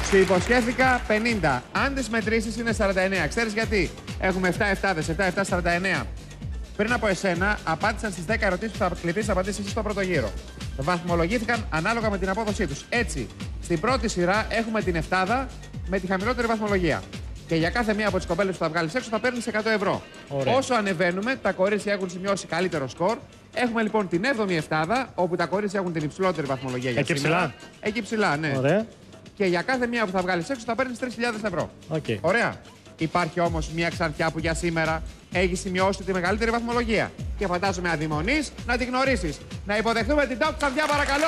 Σου υποσχέθηκα 50. Αν τις μετρήσεις είναι 49. Ξέρεις γιατί? Έχουμε 7 εφτάδες, 7, 7, 49. Πριν από εσένα, απάντησαν στις 10 ερωτήσεις που θα κληθείς να απαντήσεις εσύ στο πρώτο γύρο. Βαθμολογήθηκαν ανάλογα με την απόδοσή τους. Έτσι, στην πρώτη σειρά έχουμε την εφτάδα με τη χαμηλότερη βαθμολογία. Και για κάθε μία από τις κοπέλες που θα βγάλεις έξω θα παίρνεις 100 ευρώ. Ωραία. Όσο ανεβαίνουμε, τα κορίτσια έχουν σημειώσει καλύτερο σκορ. Έχουμε λοιπόν την 7η εφτάδα, όπου τα κορίτσια έχουν την υψηλότερη βαθμολογία για Εκεί σήμερα. ψηλά. Εκεί ψηλά, ναι. Ωραία. Και για κάθε μία που θα βγάλεις έξω θα παίρνεις 3.000 ευρώ. Okay. Ωραία. Υπάρχει όμως μία ξανθιά που για σήμερα έχει σημειώσει τη μεγαλύτερη βαθμολογία. Και φαντάζομαι αδειμονείς να τη γνωρίσεις. Να υποδεχτούμε την top ξανθιά, παρακαλώ.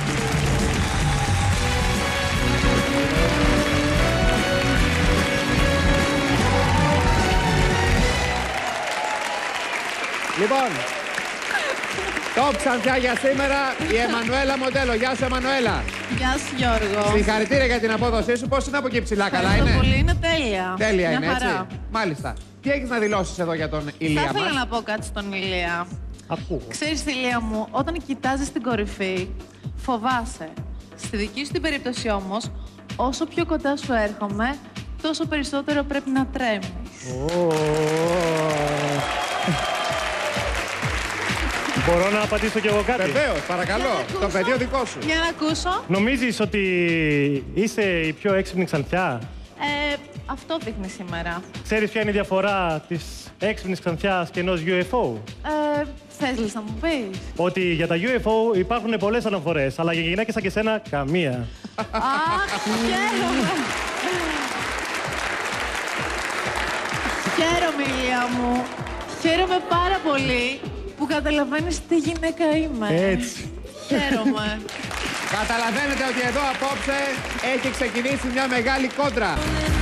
Λοιπόν, top ξανθιά για σήμερα η Εμμανουέλα Μοντέλο. Γεια σου, Εμμανουέλα. Γεια σου, Γιώργο. Συγχαρητήρια για την απόδοσή σου. Πώς είναι από εκεί ψηλά, καλά Ευχαριστώ είναι? πολύ, είναι τέλεια. Τέλεια Μια είναι, χαρά. έτσι. Μάλιστα. Τι έχεις να δηλώσεις εδώ για τον Ηλία Θα ήθελα μας? να πω κάτι στον Ηλία. Ακούω. Ξέρεις, Ηλία μου, όταν κοιτάζεις την κορυφή, φοβάσαι. Στη δική σου την περίπτωση όμως, όσο πιο κοντά σου έρχομαι, τόσο περισσότερο πρέπει να τρέμεις. Μπορώ να απαντήσω κι εγώ κάτι? Βεβαίως, παρακαλώ. Για να Το ακούσω. πεδίο δικό σου. Για να ακούσω. Νομίζεις ότι είσαι η πιο έξυπνη ξανθιά? Αυτό δείχνει σήμερα. Ξέρεις ποια είναι η διαφορά της έξυπνης ξανθιάς και ενός UFO? Θες να μου πεις? Ότι για τα UFO υπάρχουν πολλές αναφορές, αλλά για γυναίκες σαν και σένα, καμία. Αχ, χαίρομαι. Χαίρομαι, Ηλία μου. Χαίρομαι πάρα πολύ που καταλαβαίνεις τι γυναίκα είμαι. Έτσι. Χαίρομαι. Καταλαβαίνετε ότι εδώ απόψε έχει ξεκινήσει μια μεγάλη κόντρα.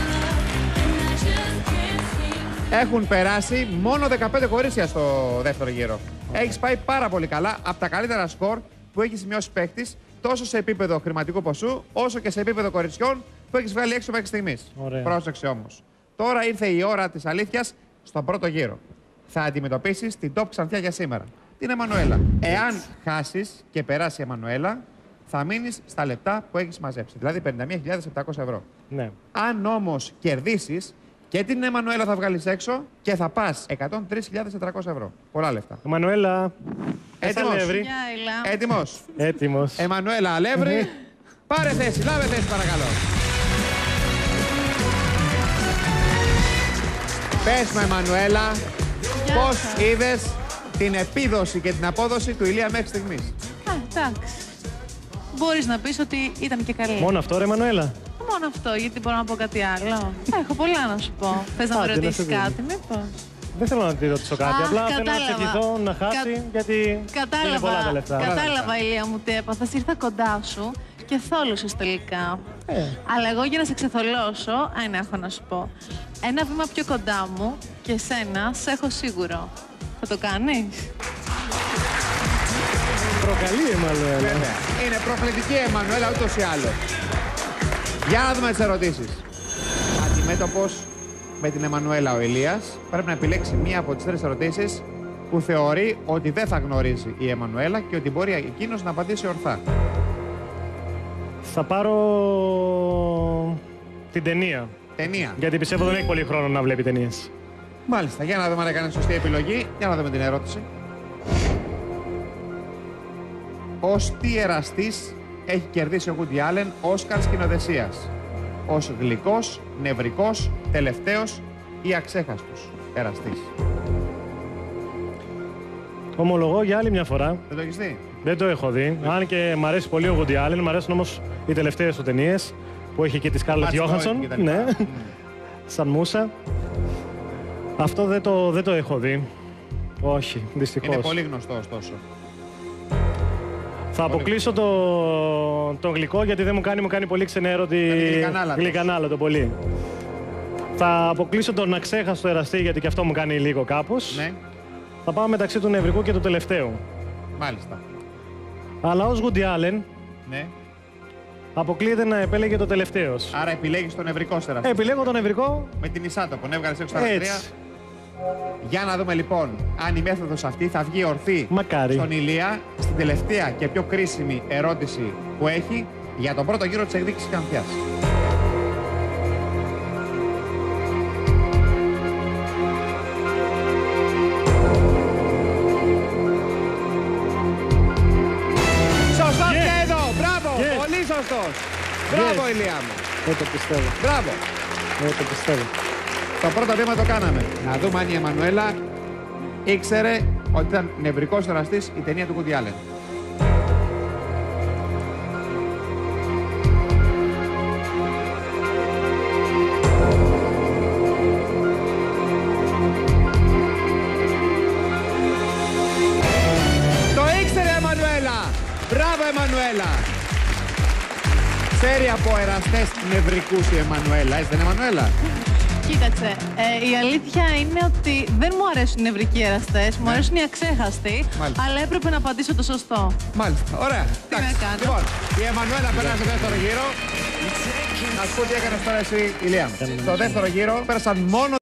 Έχουν περάσει μόνο 15 κορίτσια στο δεύτερο γύρο. Έχεις πάει πάρα πολύ καλά, από τα καλύτερα σκορ που έχει σημειώσει παίκτης, τόσο σε επίπεδο χρηματικού ποσού, όσο και σε επίπεδο κοριτσιών που έχεις βγάλει έξω μέχρι στιγμής. Ωραία. Πρόσεξε όμως. Τώρα ήρθε η ώρα της αλήθειας στον πρώτο γύρο. Θα αντιμετωπίσεις την top ξανθιά για σήμερα, την Εμμανουέλα. Εάν χάσεις και περάσει η Εμμανουέλα, θα μείνεις στα λεπτά που έχεις μαζέψει, δηλαδή 51.700 ευρώ. Ναι. Αν όμως κερδίσεις, και την Εμμανουέλα θα βγάλεις έξω και θα πας 103.400 ευρώ. Πολλά λεφτά. Εμμανουέλα. Έτοιμος. Αλεύρη. Γεια, Ηλία. Έτοιμος. Έτοιμος. Εμμανουέλα Αλεύρη. Πάρε θέση, λάβε θέση παρακαλώ. Πες μου, Εμμανουέλα, Γεια πώς σας. είδες την επίδοση και την απόδοση του Ηλία μέχρι στιγμής? Εντάξει. Μπορείς να πεις ότι ήταν και καλή. Μόνο αυτό, ρε Εμμανουέλα. Μόνο αυτό, γιατί μπορώ να πω κάτι άλλο. Έχω πολλά να σου πω. Θες να με Άντε, να ρωτήσεις σε δούμε. κάτι, μήπως? Δεν θέλω να τη ρωτήσω κάτι. Αχ, Απλά θέλω να κατάλαβα. ευχηθώ να χάσει, γιατί είναι πολλά τα λεφτά. Κατάλαβα, Ηλία μου, τι έπαθες. Ήρθα κοντά σου και θόλωσες τελικά. Αλλά εγώ για να σε ξεθολώσω, ένα έχω να σου πω. Ένα βήμα πιο κοντά μου και σένα σε έχω σίγουρο. Θα το κάνεις? Προκαλεί η Εμμανουέλα. Βέβαια. Είναι προκλητική η Εμμανουέλα ούτως ή άλλως. Για να δούμε τις ερωτήσεις. Αντιμέτωπος με την Εμμανουέλα ο Ηλίας πρέπει να επιλέξει μία από τις τρεις ερωτήσεις που θεωρεί ότι δεν θα γνωρίζει η Εμμανουέλα και ότι μπορεί εκείνος να απαντήσει ορθά. Θα πάρω την ταινία. Ταινία. Γιατί πιστεύω δεν έχει πολύ χρόνο να βλέπει ταινίες. Μάλιστα. Για να δούμε αν έκανε σωστή επιλογή. Για να δούμε την ερώτηση. Ως τι εραστής έχει κερδίσει ο Woody Allen Όσκαρ σκηνοθεσίας? Ως γλυκός, νευρικός, τελευταίος ή αξέχαστος εραστής? Ομολογώ για άλλη μια φορά. Δεν το έχεις δει? Δεν το έχω δει. Αν και μ' αρέσει πολύ ο Woody Allen, μ' αρέσουν όμως οι τελευταίες του ταινίες που έχει και τη Scarlett Matt Stone Johansson. και τα λοιπά. Ναι. Σαν μούσα. Αυτό δεν το έχω δει. Όχι, δυστυχώς. Είναι πολύ γνωστό ωστόσο. Θα αποκλείσω το γλυκό γιατί δεν μου κάνει πολύ ξενέρωτη. Γλυκανάλατο πολύ. Θα αποκλείσω τον αξέχαστο εραστή γιατί και αυτό μου κάνει λίγο κάπως. Ναι. Θα πάω μεταξύ του νευρικού και του τελευταίου. Μάλιστα. Αλλά ως Woody Allen Ναι. αποκλείεται να επέλεγε το τελευταίος. Άρα επιλέγεις τον νευρικό εραστή. Επιλέγω τον νευρικό. Με την Ισάτο που έβγαλες έξω στα δαχτυλιά. Έτσι. Για να δούμε λοιπόν αν η μέθοδος αυτή θα βγει ορθή Μακάρι. στον Ηλία στην τελευταία και πιο κρίσιμη ερώτηση που έχει για τον πρώτο γύρο της εκδίκησης Ξανθιάς. σωστός. Μπράβο, Ηλία μου. Δεν το πιστεύω. Μπράβο. Δεν το πιστεύω. Το πρώτο βήμα το κάναμε. Να δούμε αν η Εμμανουέλα ήξερε ότι ήταν νευρικός εραστής η ταινία του Woody Allen. Το ήξερε, Εμμανουέλα! Μπράβο, Εμμανουέλα! Ξέρει από εραστές νευρικούς η Εμμανουέλα, έτσι δεν είναι, Εμμανουέλα? Κοίταξε, η αλήθεια είναι ότι δεν μου αρέσουν οι νευρικοί εραστές, μου αρέσουν οι αξέχαστοι, αλλά έπρεπε να απαντήσω το σωστό. Μάλιστα, ωραία. Τι να κάνω. Λοιπόν, η Εμμανουέλα περνάει στο δεύτερο γύρο. Να σου πω τι έκανες τώρα εσύ, Ηλία. Στο δεύτερο γύρο πέρασαν μόνο